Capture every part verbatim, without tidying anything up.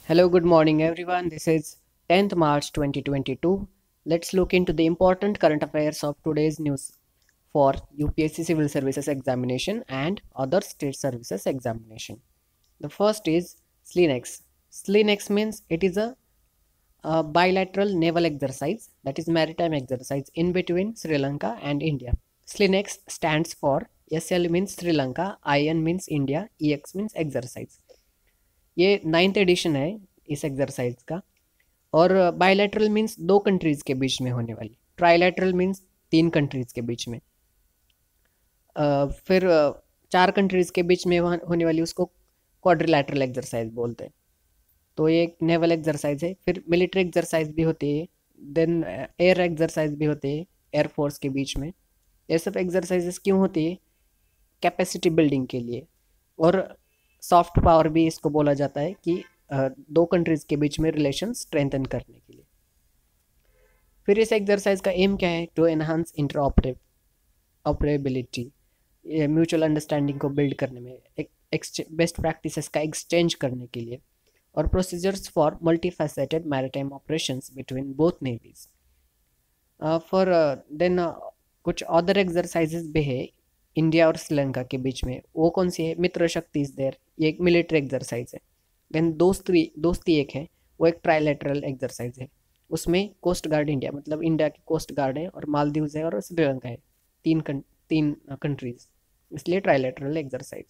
Hello, good morning everyone. This is tenth March twenty twenty-two. Let's look into the important current affairs of today's news for U P S C Civil Services examination and other state services examination. The first is SLINEX. SLINEX means it is a, a bilateral naval exercise, that is maritime exercise in between Sri Lanka and India. SLINEX stands for S L means Sri Lanka, I N means India, E X means exercise. ये ninth edition है इस exercise का। और bilateral means दो countries के बीच में होने वाली, ट्राइलैटरल मीन्स तीन कंट्रीज के बीच में, uh, फिर uh, चार कंट्रीज के बीच में होने वाली उसको क्वाड्रिलैटरल एक्सरसाइज बोलते हैं। तो ये एक नेवल एक्सरसाइज है। फिर मिलिट्री एक्सरसाइज भी होती है, देन एयर एक्सरसाइज भी होती है एयरफोर्स के बीच में। ये सब एक्सरसाइजेस क्यों होती है? कैपेसिटी बिल्डिंग के लिए। और सॉफ्ट पावर भी इसको बोला जाता है कि दो कंट्रीज के बीच में रिलेशन स्ट्रेंथन करने के लिए। फिर इस एक्सरसाइज का एम क्या है? To enhance interoperability, mutual understanding को बिल्ड करने में, एक बेस्ट प्रैक्टिसेस का एक्सचेंज करने के लिए, और procedures for multifaceted maritime operations between both navies. For then कुछ अदर एक्सरसाइजेस भी है इंडिया और श्रीलंका के बीच में। वो कौन सी है? मित्र शक्ति इज देयर, ये एक मिलिट्री एक्सरसाइज है। देन दोस्ती दोस्ती एक है, वो एक ट्राइलेटरल एक्सरसाइज है। उसमें कोस्ट गार्ड इंडिया, मतलब इंडिया की कोस्ट गार्ड है, और मालदीव्स है और श्रीलंका है, तीन कं, तीन कंट्रीज, इसलिए ट्राइलेटरल एक्सरसाइज।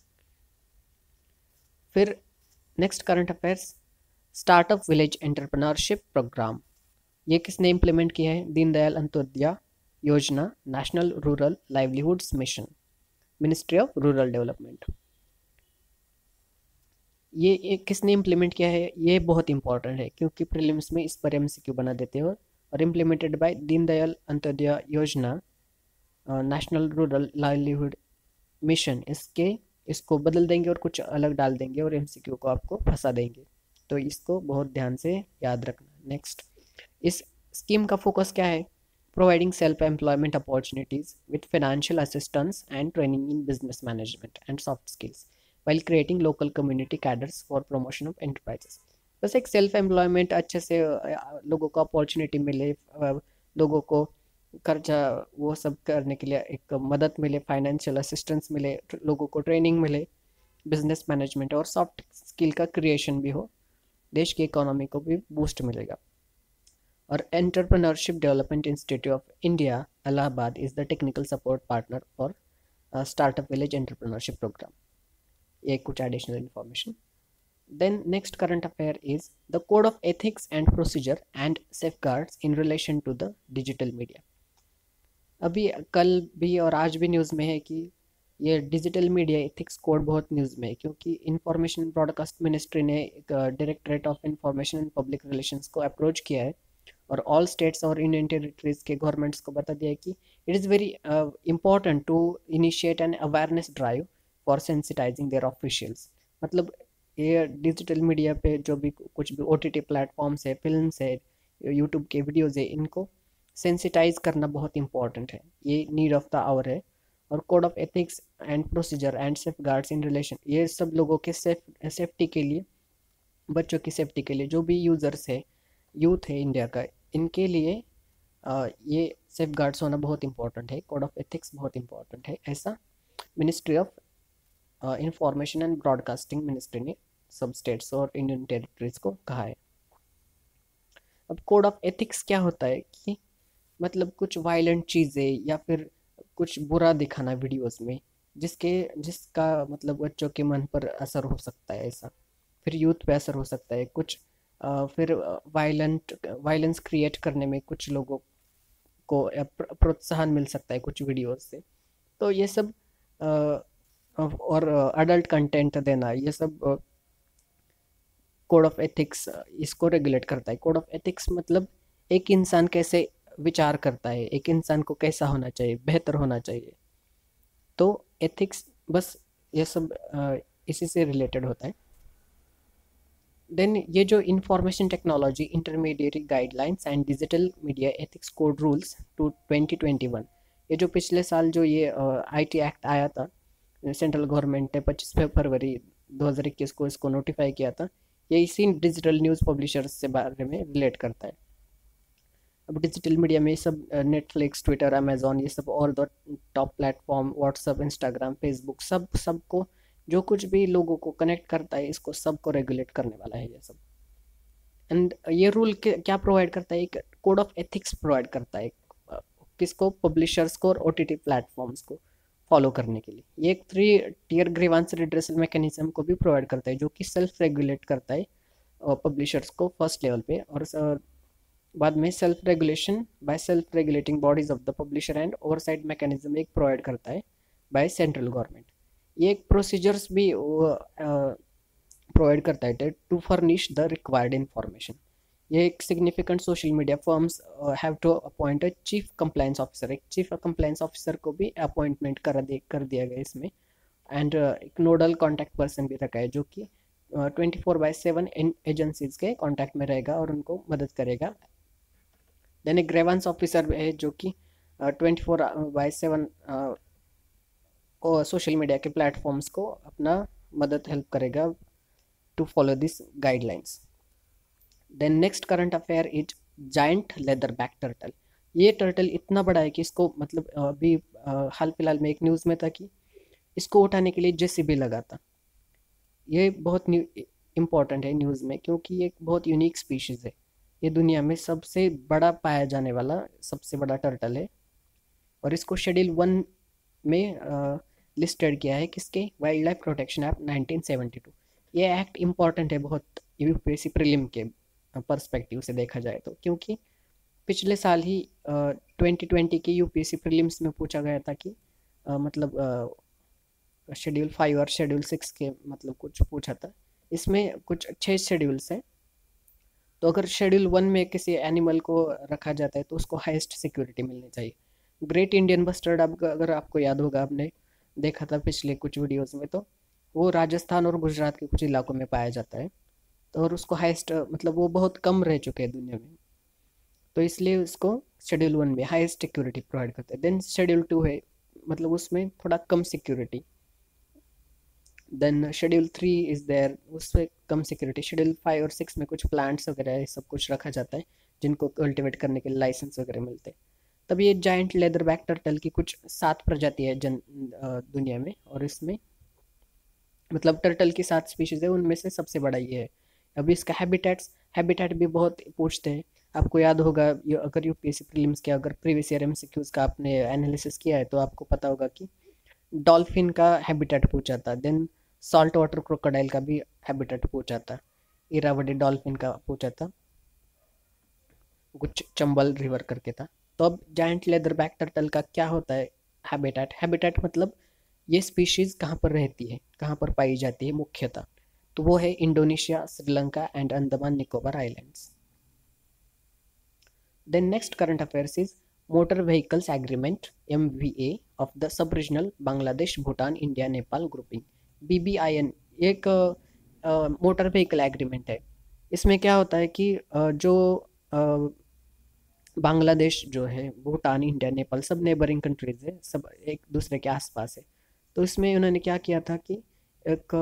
फिर next current affairs, startup village entrepreneurship programme. ये किसने इम्प्लीमेंट किया है? Deendayal Antyodaya Yojana, national rural livelihoods mission, ministry of rural development. ये एक किसने इम्प्लीमेंट किया है? ये बहुत इंपॉर्टेंट है क्योंकि प्रीलिम्स में इस पर एमसीक्यू बना देते हो। और implemented by Deendayal Antyodaya Yojana, national rural livelihood mission. इसके इसको बदल देंगे और कुछ अलग डाल देंगे और एमसीक्यू को आपको फंसा देंगे, तो इसको बहुत ध्यान से याद रखना। नेक्स्ट, इस स्कीम का फोकस क्या है? providing self-employment opportunities with financial assistance and training in business management and soft skills while creating local community cadres for promotion of enterprises। बस एक सेल्फ एम्प्लॉयमेंट अच्छे से लोगों को अपॉर्चुनिटी मिले, लोगों को खर्चा वो सब करने के लिए एक मदद मिले, फाइनेंशियल असिस्टेंस मिले, लोगों को ट्रेनिंग मिले, बिजनेस मैनेजमेंट और सॉफ्ट स्किल का क्रिएशन भी हो, देश की इकोनॉमी को भी बूस्ट मिलेगा। और entrepreneurship development institute of India Allahabad is the technical support partner for startup village entrepreneurship programme. ये कुछ additional information. Then next current affair is the code of ethics and procedure and safeguards in relation to the digital media. अभी कल भी और आज भी news में है कि ये डिजिटल मीडिया एथिक्स कोड बहुत न्यूज़ में है, क्योंकि इंफॉर्मेशन ब्रॉडकास्ट मिनिस्ट्री ने एक directorate of information and public relations को अप्रोच किया है और ऑल स्टेट्स और यूनियन टेरिटरीज के गवर्नमेंट्स को बता दिया है कि it is very important to initiate an awareness drive for sensitising their officials. मतलब ये डिजिटल मीडिया पे जो भी कुछ भी ओ टी टी प्लेटफॉर्म्स है, फिल्म्स है, यूट्यूब के वीडियोज़ है, इनको सेंसिटाइज करना बहुत इंपॉर्टेंट है, ये नीड ऑफ द आवर है। और code of ethics and procedure and safeguards in relation, ये सब लोगों के सेफ सेफ्टी के लिए, बच्चों की सेफ्टी के लिए, जो भी यूज़र्स है, यूथ है इंडिया का, इनके लिए आ, ये सेफ गार्ड्स होना बहुत इंपॉर्टेंट है, कोड ऑफ एथिक्स बहुत इंपॉर्टेंट है, ऐसा ministry of information and broadcasting ministry ने सब स्टेट्स और इंडियन टेरिटरीज को कहा है। अब कोड ऑफ एथिक्स क्या होता है कि मतलब कुछ वायलेंट चीज़ें या फिर कुछ बुरा दिखाना वीडियोस में, जिसके जिसका मतलब बच्चों के मन पर असर हो सकता है, ऐसा फिर यूथ पे असर हो सकता है, कुछ आ, फिर वायलेंट वायलेंस क्रिएट करने में कुछ लोगों को प्रोत्साहन मिल सकता है कुछ वीडियोस से। तो ये सब आ, और अडल्ट कंटेंट देना, ये सब कोड ऑफ एथिक्स इसको रेगुलेट करता है। कोड ऑफ एथिक्स मतलब एक इंसान कैसे विचार करता है, एक इंसान को कैसा होना चाहिए, बेहतर होना चाहिए। तो एथिक्स बस ये सब आ, इसी से रिलेटेड होता है। देन ये जो information technology intermediate guidelines and digital media ethics code rules two twenty twenty one, ये जो पिछले साल जो ये आईटी एक्ट आया था सेंट्रल गवर्नमेंट ने पच्चीस फरवरी दो हज़ार इक्कीस को इसको नोटिफाई किया था, ये इसी डिजिटल न्यूज़ पब्लिशर्स से बारे में रिलेट करता है। अब डिजिटल मीडिया में ये सब नेटफ्लिक्स, ट्विटर, अमेजोन, ये सब और दो top platform, WhatsApp, Instagram, Facebook, सब सबको जो कुछ भी लोगों को कनेक्ट करता है, इसको सबको रेगुलेट करने वाला है ये सब। एंड ये रूल क्या प्रोवाइड करता है, एक कोड ऑफ एथिक्स प्रोवाइड करता है अ, किसको, पब्लिशर्स को और ओटीटी प्लेटफॉर्म्स को फॉलो करने के लिए। ये एक three tier grievance redressal mechanism को भी प्रोवाइड करता है, जो कि सेल्फ रेगुलेट करता है पब्लिशर्स को फर्स्ट लेवल पे, और uh, बाद में self regulation by self regulating bodies of the publisher and oversight mechanism एक प्रोवाइड करता है बाय सेंट्रल गवर्नमेंट। ये एक प्रोसीजर्स भी प्रोवाइड करता है to furnish the required information. ये एक significant social media firms have to appoint a chief compliance officer, एक चीफ कंप्लायंस ऑफिसर को भी अपॉइंटमेंट कर दे कर दिया गया इसमें। एंड uh, एक नोडल कॉन्टैक्ट पर्सन भी रखा है, जो कि ट्वेंटी फोर बाई सेवन इन एजेंसीज के कॉन्टैक्ट में रहेगा और उनको मदद करेगा। देन एक ग्रेवेंस ऑफिसर है, जो कि twenty four by seven social media के प्लेटफॉर्म्स को अपना मदद हेल्प करेगा to follow this guidelines. Then next current affair is giant leatherback turtle. ये टर्टल इतना बड़ा है कि इसको मतलब अभी हाल फिलहाल में एक न्यूज़ में था कि इसको उठाने के लिए जेसीबी लगा था। ये बहुत इम्पॉर्टेंट है न्यूज़ में, क्योंकि ये एक बहुत यूनिक स्पीशीज़ है। ये दुनिया में सबसे बड़ा पाया जाने वाला सबसे बड़ा टर्टल है, और इसको शेड्यूल वन में लिस्टेड किया है किसके, wildlife protection act nineteen seventy two. ये एक्ट इम्पॉर्टेंट है बहुत यूपीएससी प्रीलिम के पर्सपेक्टिव से देखा जाए तो, क्योंकि पिछले साल ही ट्वेंटी ट्वेंटी के यूपीएससी प्रीलिम्स में पूछा गया था कि uh, मतलब शेड्यूल फाइव और शेड्यूल सिक्स के मतलब कुछ पूछा था। इसमें कुछ छः शेड्यूल्स हैं, तो अगर शेड्यूल वन में किसी एनिमल को रखा जाता है तो उसको हाईएस्ट सिक्योरिटी मिलनी चाहिए। ग्रेट इंडियन बस्टर्ड, अब अगर आपको याद होगा, आपने देखा था पिछले कुछ वीडियोस में, तो वो राजस्थान और गुजरात के कुछ इलाकों में पाया जाता है, तो और उसको हाईएस्ट मतलब वो बहुत कम रह चुके हैं दुनिया में, तो इसलिए उसको शेड्यूल वन में हाईएस्ट सिक्योरिटी प्रोवाइड करते हैं। देन शेड्यूल टू है, मतलब उसमें थोड़ा कम security. Then schedule three is there, उससे कम सिक्योरिटी। शेड्यूल फाइव और सिक्स में कुछ प्लांट्स वगैरह सब कुछ रखा जाता है, जिनको कल्टिवेट करने के लिए लाइसेंस वगैरह मिलते हैं। तब ये जाइंट लेदर बैक टर्टल की कुछ सात प्रजाति है जन दुनिया में, और इसमें मतलब टर्टल की सात स्पीशीज़ है, उनमें से सबसे बड़ा ये है। अभी इसका हैबिटेट्स हैबिटेट भी बहुत पूछते हैं। आपको याद होगा, ये अगर यूपीएससी प्रीलिम्स के अगर प्रीवियस ईयर एमसीक्यूज का आपने एनालिसिस किया है तो आपको पता होगा कि डॉल्फिन का हैबिटेट पूछा था, देन सॉल्ट वाटर क्रोकोडाइल का भी हैबिटेट पूछा था, इरावदी डॉल्फिन का पूछा था, कुछ चंबल रिवर करके था। तो अब जायंट लेदर बैक टर्टल का क्या होता है हैबिटेट? हैबिटेट मतलब ये स्पीशीज़ कहाँ पर रहती है, कहाँ पर पाई जाती है मुख्यतः, तो वो है Indonesia, Sri Lanka and Andaman Nicobar islands. Then next current affairs is motor vehicles agreement M V A of the sub regional Bangladesh Bhutan India Nepal grouping B B I N एक मोटर व्हीकल एग्रीमेंट है। इसमें क्या होता है कि uh, जो uh, बांग्लादेश जो है, भूटान, इंडिया, नेपाल सब नेबरिंग कंट्रीज है, सब एक दूसरे के आसपास है। तो इसमें उन्होंने क्या किया था कि एक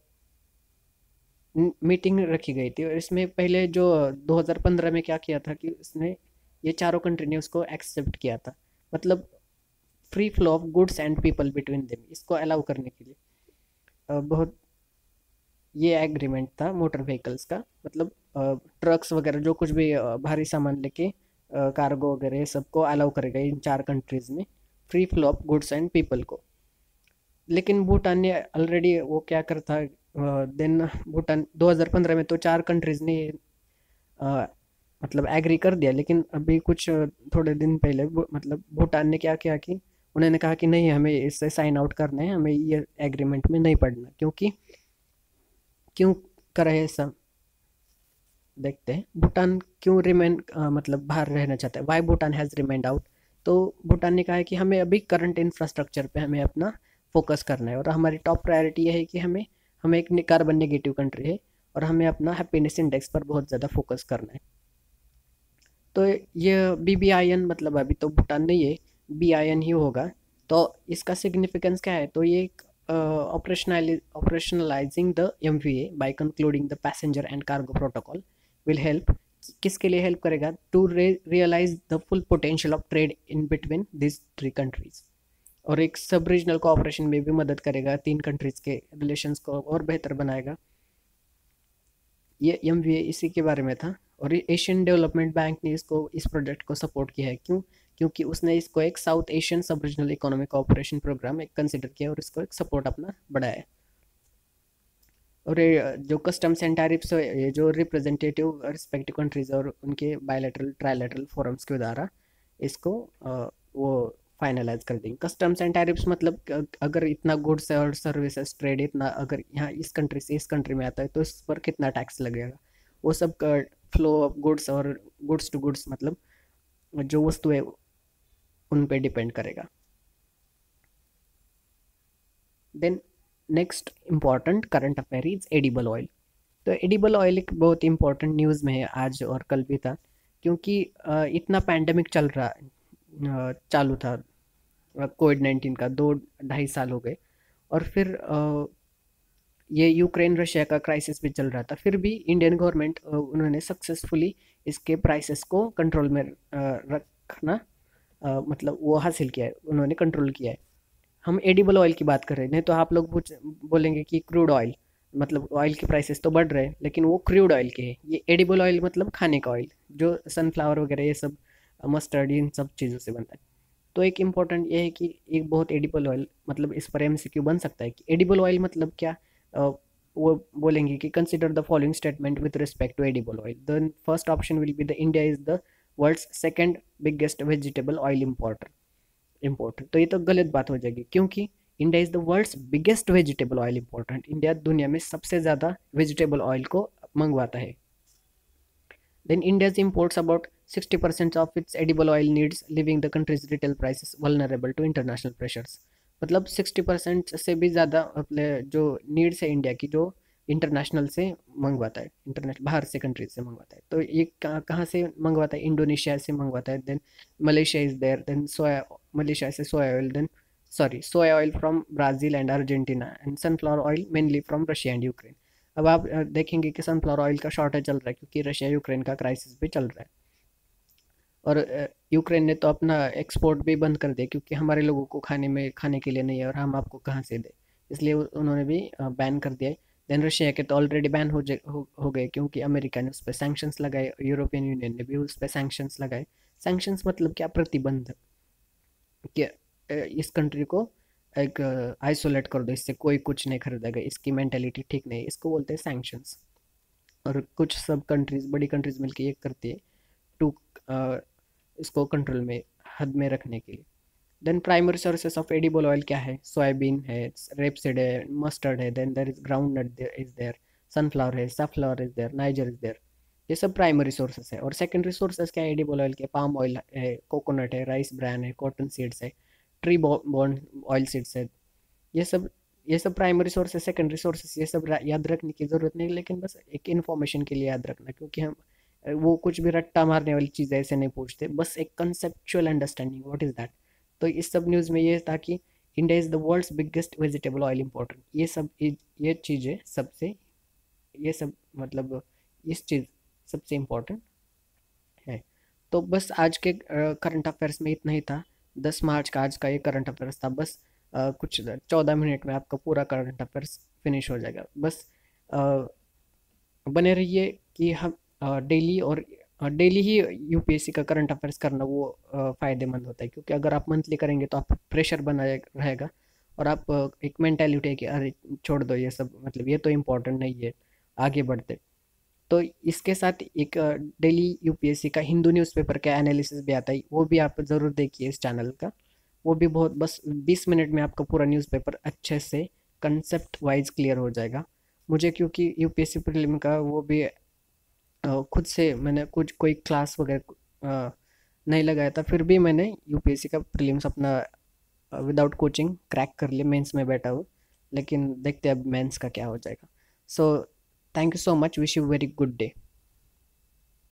मीटिंग रखी गई थी, और इसमें पहले जो दो हज़ार पंद्रह में क्या किया था कि उसने ये चारों कंट्री ने उसको एक्सेप्ट किया था, मतलब free flow of goods and people between them, इसको अलाउ करने के लिए अ, बहुत ये एग्रीमेंट था मोटर व्हीकल्स का। मतलब ट्रक्स वगैरह जो कुछ भी अ, भारी सामान लेके कार्गो वगैरह सबको अलाउ करेगा इन चार कंट्रीज में, free flow of goods and people को। लेकिन भूटान ने ऑलरेडी वो क्या करता, देन भूटान दो हज़ार पंद्रह में तो चार कंट्रीज ने अ, मतलब एग्री कर दिया, लेकिन अभी कुछ थोड़े दिन पहले भू- मतलब भूटान ने क्या किया कि उन्होंने कहा कि नहीं, हमें इससे साइन आउट करना है, हमें ये एग्रीमेंट में नहीं पढ़ना। क्योंकि क्यों करा है ऐसा, देखते हैं भूटान क्यों रिमेन मतलब बाहर रहना चाहता है, why Bhutan has remained out. तो भूटान ने कहा है कि हमें अभी करंट इंफ्रास्ट्रक्चर पे हमें अपना फोकस करना है, और हमारी टॉप प्रायोरिटी ये है कि हमें हमें एक कार्बन नेगेटिव कंट्री है, और हमें अपना हैप्पीनेस इंडेक्स पर बहुत ज़्यादा फोकस करना है। तो ये बी बी आई एन मतलब अभी तो भूटान नहीं है, बी आई एन ही होगा। तो इसका सिग्निफिकेंस क्या है, तो ये एक operationali- operationalizing the M V A by concluding the passenger and cargo protocol will help. किसके लिए हेल्प करेगा? To realise the full potential of trade in between this three countries, और एक सब रीजनल कोऑपरेशन में भी मदद करेगा, तीन कंट्रीज के रिलेशंस को और बेहतर बनाएगा। ये एम वी ए इसी के बारे में था। और एशियन डेवलपमेंट बैंक ने इसको इस प्रोजेक्ट को सपोर्ट किया है। क्यों? क्योंकि उसने इसको एक South Asian sub regional economic cooperation programme एक कंसिडर किया और इसको एक सपोर्ट अपना बढ़ाया है। और ये जो कस्टम्स एंड टैरिफ्स ये जो रिप्रेजेंटेटिव रिस्पेक्टिव कंट्रीज और उनके बायलैटरल ट्रायलैटरल फोरम्स के द्वारा इसको अ, वो फाइनलाइज कर देंगे। कस्टम्स एंड टैरिफ्स मतलब क- अगर इतना गुड्स और सर्विसेज ट्रेड इतना अगर यहाँ इस कंट्री से इस कंट्री में आता है तो इस पर कितना टैक्स लगेगा, वो सब फ्लो ऑफ गुड्स और गुड्स टू गुड्स मतलब जो वस्तुएं उन पे डिपेंड करेगा। Then next important current affair is edible oil. तो एडिबल ऑयल एक बहुत इंपॉर्टेंट न्यूज़ में है, आज और कल भी था। क्योंकि अ, इतना पैंडमिक चल रहा अ, चालू था, कोविड नाइन्टीन का दो ढाई साल हो गए, और फिर अ, ये यूक्रेन रशिया का क्राइसिस भी चल रहा था, फिर भी इंडियन गवर्नमेंट उन्होंने सक्सेसफुली इसके प्राइसेस को कंट्रोल में अ, रखना अ, मतलब वो हासिल किया है, उन्होंने कंट्रोल किया है। हम एडिबल ऑयल की बात कर रहे हैं, नहीं तो आप लोग पूछ बोलेंगे कि क्रूड ऑयल, मतलब ऑयल के प्राइसेस तो बढ़ रहे हैं लेकिन वो क्रूड ऑयल के हैं। ये एडिबल ऑयल मतलब खाने का ऑयल जो सनफ्लावर वगैरह ये सब मस्टर्ड इन सब चीज़ों से बनता है। तो एक इम्पॉर्टेंट ये है कि एक बहुत एडिबल ऑयल मतलब इस पर एम सी क्यू बन सकता है कि एडिबल ऑयल मतलब क्या। अ, वो बोलेंगे कि consider the following statement with respect to edible oil. The first option will be the India is the world's second biggest vegetable oil importer importer. तो ये तो गलत बात हो जाएगी, क्योंकि India is the world's biggest vegetable oil important. India दुनिया में सबसे ज़्यादा वेजिटेबल ऑयल को मंगवाता है। Then India's imports about sixty percent of its edible oil needs, leaving the country's retail prices vulnerable to international pressures। मतलब sixty percent से भी ज़्यादा अपने जो नीड्स है इंडिया की, जो इंटरनेशनल से मंगवाता है, इंटरनेशनल बाहर से कंट्रीज से मंगवाता है। तो ये कहाँ कहाँ से मंगवाता है? इंडोनेशिया से मंगवाता है, then Malaysia is there, then soya Malaysia से soya oil, then sorry soya oil from Brazil and Argentina, and sunflower oil mainly from Russia and Ukraine. अब आप अ, देखेंगे कि सनफ्लावर ऑयल का शॉर्टेज चल रहा है क्योंकि रशिया यूक्रेन का क्राइसिस भी चल रहा है। और अ, यूक्रेन ने तो अपना एक्सपोर्ट भी बंद कर दिया क्योंकि हमारे लोगों को खाने में खाने के लिए नहीं है और हम आपको कहाँ से दें, इसलिए उ- उन्होंने भी बैन कर दिया है। देन रशिया के तो ऑलरेडी बैन हो जा हो, हो गए क्योंकि अमेरिका ने उस पर सैंक्शंस लगाए, यूरोपियन यूनियन ने भी उस पर सैंक्शंस लगाए। सैंक्शंस मतलब क्या? प्रतिबंध कि अ, इस कंट्री को एक आइसोलेट कर दो, इससे कोई कुछ नहीं खरीदेगा, इसकी मेंटेलिटी ठीक नहीं है, इसको बोलते हैं सैंक्शंस। और कुछ सब कंट्रीज बड़ी कंट्रीज मिलकर ये करती है टू इसको कंट्रोल में हद में रखने के लिए। Then primary sources of edible oil क्या है? सोयाबीन है, रेपसीड है, मस्टर्ड है, then there is groundnut is there, sunflower है, sunflower is there, niger is there. ये सब प्राइमरी सोर्सेस है। और सेकेंडरी सोर्सेस क्या है एडिबल ऑयल के? पाम ऑयल है, कोकोनट है, राइस ब्रान है, कॉटन सीड्स है, ट्री बॉर्न ऑयल सीड्स है। ये सब ये सब प्राइमरी सोर्सेस, सेकेंडरी सोर्सेस, ये सब रा- याद रखने की ज़रूरत नहीं, लेकिन बस एक इन्फॉर्मेशन के लिए याद रखना, क्योंकि हम अ, वो कुछ भी रट्टा मारने वाली चीज़ ऐसे नहीं पूछते, बस एक conceptual understanding what is that. तो इस सब न्यूज़ में ये था कि India is the world's biggest vegetable oil importer. ये सब ये ये चीज़ें सबसे ये सब मतलब इस चीज़ सबसे इम्पोर्टेंट है। तो बस आज के करंट अफेयर्स में इतना ही था। दस मार्च का आज का ये करंट अफेयर्स था। बस अ, कुछ चौदह मिनट में आपका पूरा करंट अफेयर्स फिनिश हो जाएगा। बस अ, बने रहिए कि हम डेली और डेली ही यू पी एस सी का करंट अफेयर्स करना वो अ, फ़ायदेमंद होता है, क्योंकि अगर आप मंथली करेंगे तो आप प्रेशर बना रहेगा, और आप अ, एक मेंटालिटी है कि अरे छोड़ दो ये सब, मतलब ये तो इम्पोर्टेंट नहीं है, आगे बढ़ते। तो इसके साथ एक daily U P S C का हिंदू न्यूज़पेपर का एनालिसिस भी आता है, वो भी आप ज़रूर देखिए इस चैनल का। वो भी बहुत बस बीस मिनट में आपका पूरा न्यूज़पेपर अच्छे से कंसेप्ट वाइज क्लियर हो जाएगा। मुझे क्योंकि U P S C prelim का वो भी अ, खुद से मैंने कुछ कोई क्लास वगैरह अ, नहीं लगाया था, फिर भी मैंने यू पी एस सी का प्रीलिम्स अपना विदाउट कोचिंग क्रैक कर लिया, मेंस में बैठा हूँ। लेकिन देखते हैं अब मेंस का क्या हो जाएगा। So thank you so much, wish you very good day.